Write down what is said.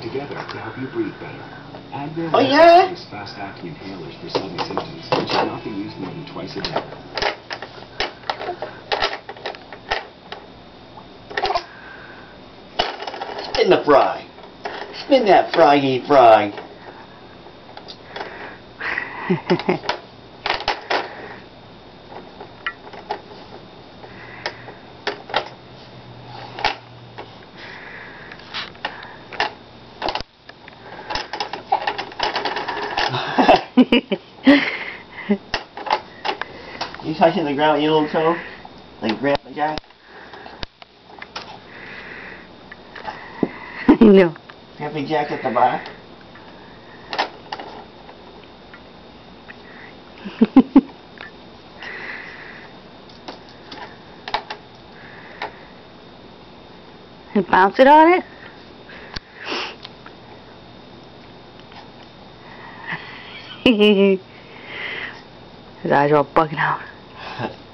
together to help you breathe better. Advil Oh, yeah? is fast-acting inhalers for sudden symptoms and should not be used more than twice a day. Spin the fry. Spin that fry, fry. You touching the ground with your little toe? Like Grandpa Jack? No. Grandpa Jack at the bar? And bounce it on it? His eyes are all bugging out.